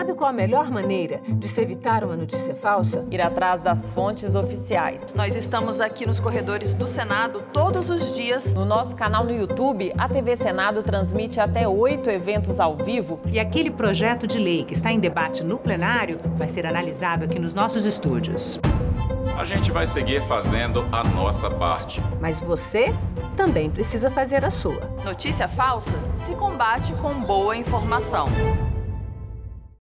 Sabe qual a melhor maneira de se evitar uma notícia falsa? Ir atrás das fontes oficiais. Nós estamos aqui nos corredores do Senado todos os dias. No nosso canal no YouTube, a TV Senado transmite até 8 eventos ao vivo. E aquele projeto de lei que está em debate no plenário vai ser analisado aqui nos nossos estúdios. A gente vai seguir fazendo a nossa parte. Mas você também precisa fazer a sua. Notícia falsa se combate com boa informação.